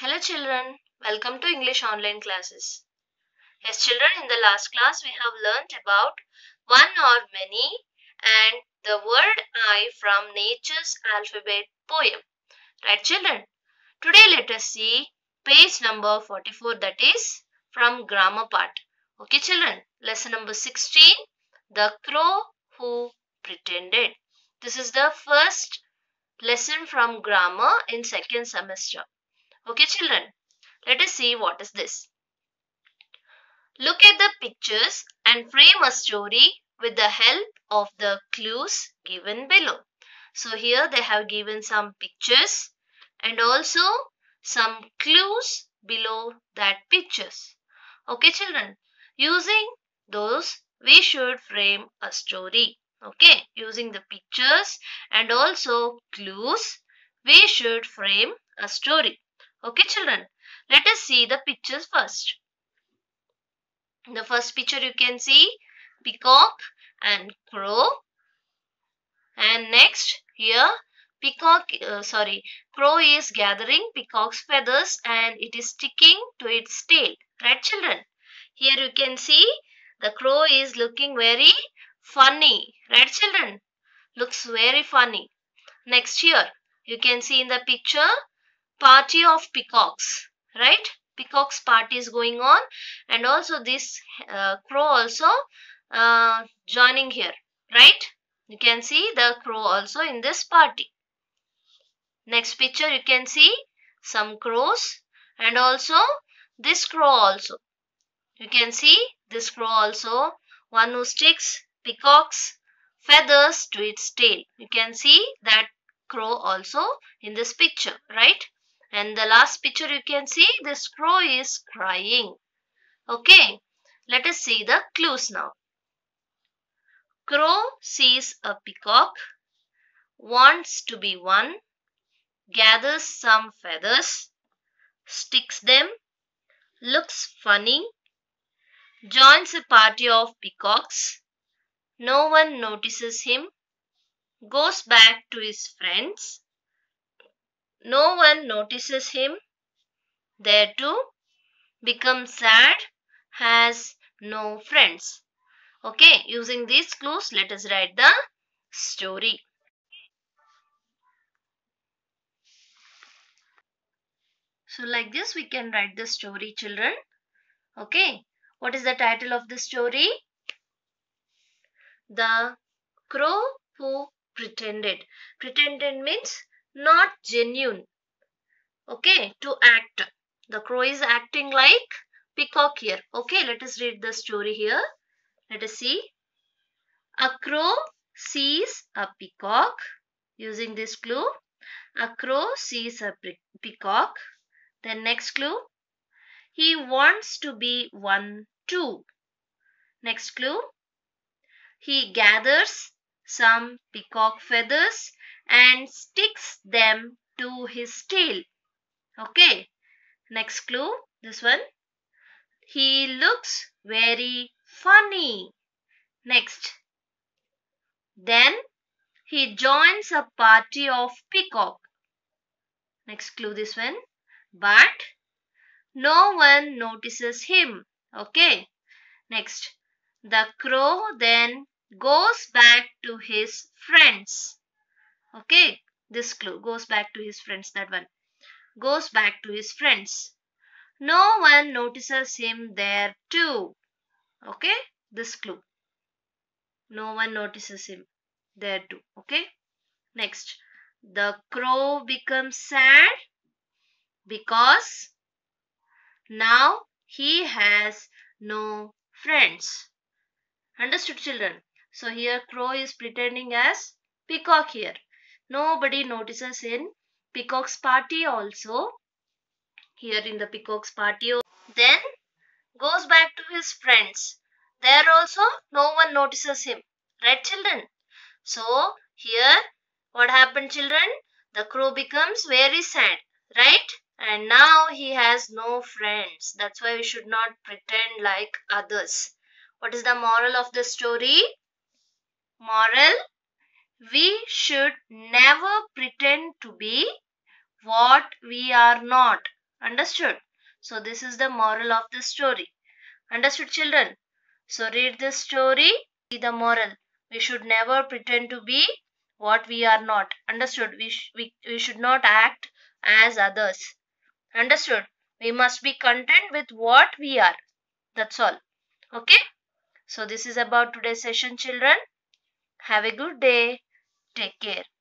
Hello children, welcome to English online classes. Yes children, in the last class we have learnt about one or many and the word I from Nature's Alphabet poem. Right children? Today let us see page number 44, that is from grammar part. Okay children, lesson number 16, The Crow Who Pretended. This is the first lesson from grammar in second semester. Okay children, let us see what is this. Look at the pictures and frame a story with the help of the clues given below. So here they have given some pictures and also some clues below that pictures. Okay children, using those we should frame a story. Okay, using the pictures and also clues we should frame a story. Okay children, let us see the pictures first. In the first picture you can see peacock and crow, and next here crow is gathering peacock's feathers and it is sticking to its tail. Right children? Here you can see the crow is looking very funny. Right children? Looks very funny. Next here you can see in the picture party of peacocks, right? Peacocks party is going on, and also this crow also joining here, right? You can see the crow also in this party. Next picture you can see some crows and also this crow also. You can see this crow also, one who sticks peacock's feathers to its tail. You can see that crow also in this picture, right? And the last picture you can see this crow is crying. Okay, let us see the clues now. Crow sees a peacock, wants to be one, gathers some feathers, sticks them, looks funny, joins a party of peacocks, no one notices him, goes back to his friends, no one notices him, there too, becomes sad, has no friends. Okay, using these clues, let us write the story. So like this, we can write the story, children. Okay, what is the title of the story? The Crow Who Pretended. Pretended means not genuine. Okay, to act. The crow is acting like peacock here. Okay, let us read the story here. Let us see. A crow sees a peacock. Using this clue, a crow sees a peacock. Then next clue, he wants to be one too. Next clue, he gathers some peacock feathers and sticks them to his tail. Okay, next clue, this one, he looks very funny. Next, then he joins a party of peacock. Next clue, this one, but no one notices him. Okay, next, the crow then goes back to his friends. Okay, this clue, goes back to his friends, that one, goes back to his friends. No one notices him there too. Okay, this clue, no one notices him there too. Okay, next, the crow becomes sad because now he has no friends. Understood children? So here crow is pretending as peacock here. Nobody notices in peacock's party also. Here in the peacock's party. Then goes back to his friends. There also no one notices him. Right children? So here what happened children? The crow becomes very sad. Right? And now he has no friends. That's why we should not pretend like others. What is the moral of the story? Moral: we should never pretend to be what we are not. Understood? So this is the moral of the story. Understood, children? So read this story, see the moral. We should never pretend to be what we are not. Understood? We should not act as others. Understood? We must be content with what we are. That's all. Okay? So this is about today's session, children. Have a good day. Take care.